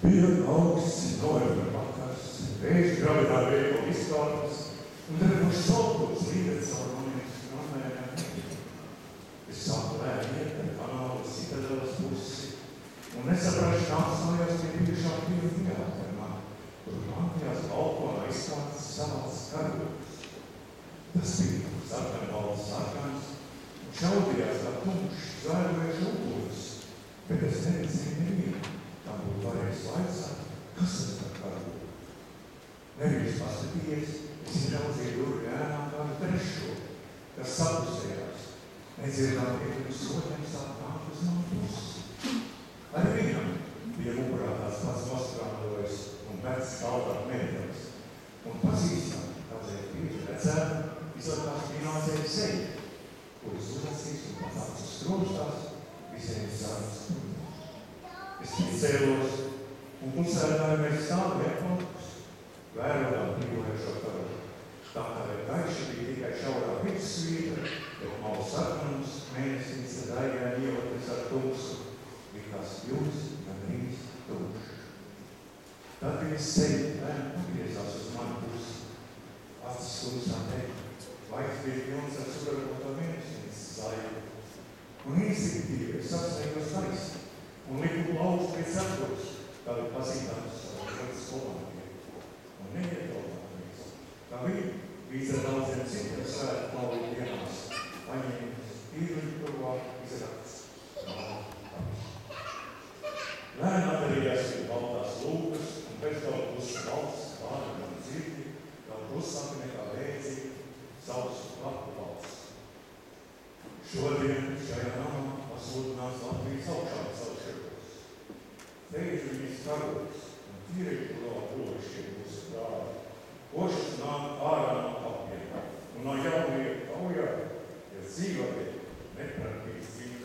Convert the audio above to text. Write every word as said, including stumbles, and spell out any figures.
Bija augsts novembra vakars, vējš gravidā veiko izkārtas, un devuši sautos līdēt savu manības granējām. Es sāku lēni iet ar kanālu Citadelas pusi, un nesaprašu nāc mājās pie bijušā pīru teātrā, kur Latvijās balkonā izkārtas savāds karogs. Tas bija sarkanbalts sarkans, un šaudījās kā tumšs, zvērojuši uguns, bet es neredzēju nevienu. Tam būtu varējis vaicāt, kas tas par karogu. Neviens paskatījies, es ieraudzēju durvju ēnām kādu trešo, kas sapusējās. Nedzirdām piekļuvis soļiem sāk nākt uz manu pusi. Ar viņam bija mugurā tāds pats nostrādojis un pēc skaldāk mēdams. Un pazīstam, kādēļ bieži redzēta, izlēkās pinācēja seja, kuras uzlasīs un patāc uz stromstās visiem sādas. Es piecēlos un klusēdājamies stāvi ekonomikas, vērojām brīvojušo karogu. Tā kā vēl gaiši bija tikai šaurā virsvīta, bet malu sarkanums mēnesīs ar daigām ievaties ar tumsu, likās jūs gandrīz tumšs. Tad viņa seja lēni pagriezās uz manu pusi. Acis tumsā teikt, laiks bija pilns ar sudraboto mēnesīs zaidu. Un instinktīvi es apsveikos taisni. Un liku plaust pēc atkuras, tādu pazītāmus savu šotas koloniem. Un neiedomāties, kā viņi līdz ar daudziem citiem svētu klauju dienās paņēmis īrliņkurvā izrakts māla. Lēni atdarījās pie baltās lūkas un pēc daudz klusa balss, pāri un dzirdi, vēl klusāki nekā vēdzi, sausu lapu balss. Šodien šajā namā pasludinās Latvijas augšākas augšēkos. Teiži viņas karogs un tīreļu kurā plošie mūsu prāvi. Košas nāk ārā no kapiem un no jauniem kaujā, ja dzīvotiem nepratīs dzīvi.